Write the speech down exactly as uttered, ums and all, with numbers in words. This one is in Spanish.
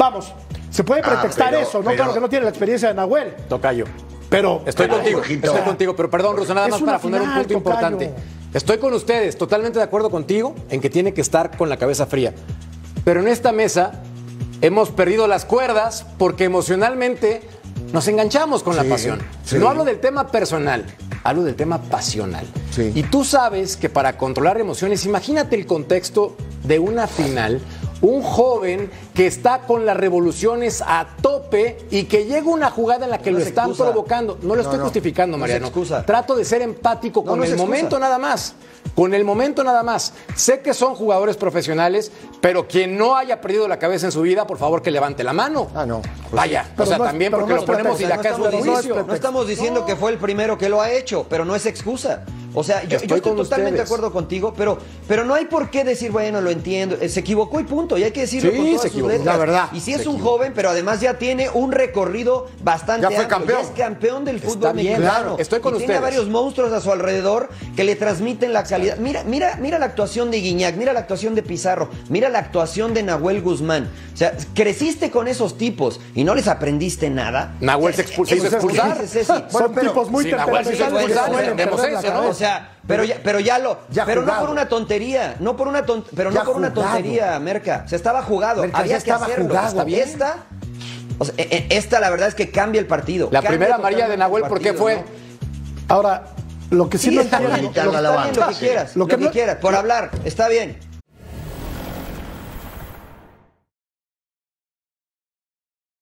vamos, se puede pretextar ah, pero, eso, no pero, claro que no tiene la experiencia de Nahuel. Tocayo. Pero estoy pero, contigo, ojito. estoy contigo, pero perdón, Russo, nada más para final, poner un punto tocayo. importante. Estoy con ustedes, totalmente de acuerdo contigo en que tiene que estar con la cabeza fría. Pero en esta mesa hemos perdido las cuerdas porque emocionalmente nos enganchamos con sí, la pasión. Sí. No hablo del tema personal, hablo del tema pasional. Sí. Y tú sabes que para controlar emociones, imagínate el contexto de una final, un joven que está con las revoluciones a tope y que llega una jugada en la que no lo están excusa. provocando. No lo estoy no, no. justificando, Mariano. No Trato de ser empático no, con no el excusa. momento nada más. Con el momento nada más. Sé que son jugadores profesionales, pero quien no haya perdido la cabeza en su vida, por favor que levante la mano. Ah, no. Pues Vaya, o sea, no también es, porque no lo ponemos y de acá es un juicio. No estamos diciendo no. que fue el primero que lo ha hecho, pero no es excusa. O sea, yo estoy, yo estoy totalmente de acuerdo contigo, pero, pero no hay por qué decir, bueno, lo entiendo, se equivocó y punto, y hay que decirlo sí, con todas se sus letras. La verdad. Y si es un joven, pero además ya tiene un recorrido bastante ya fue amplio, campeón. Ya es campeón del fútbol Está bien, mexicano. Claro. Estoy con y ustedes. Tiene varios monstruos a su alrededor que le transmiten la calidad. Mira, mira, mira la actuación de Guiñac, mira la actuación de Pizarro, mira la actuación de Nahuel Guzmán. O sea, creciste con esos tipos y no les aprendiste nada. Nahuel se, expul se hizo expulsar. Es, es, es, es, Son pero, tipos muy sí, Nahuel se hizo expulsar, entendemos eso, ¿no? O sea, pero ya, pero ya lo, ya pero jugado. no por una tontería, no por una ton, pero ya no por jugado. una tontería, Merca. Se estaba jugado, Merca, había que estaba hacerlo. Jugado, Está bien. Esta, o sea, esta la verdad es que cambia el partido. La primera amarilla de Nahuel, ¿por qué fue? ¿no? Ahora, lo que sí, sí no está bien, bien, lo, está bien, lo que quieras, lo, lo que, que no... quieras, por hablar, está bien.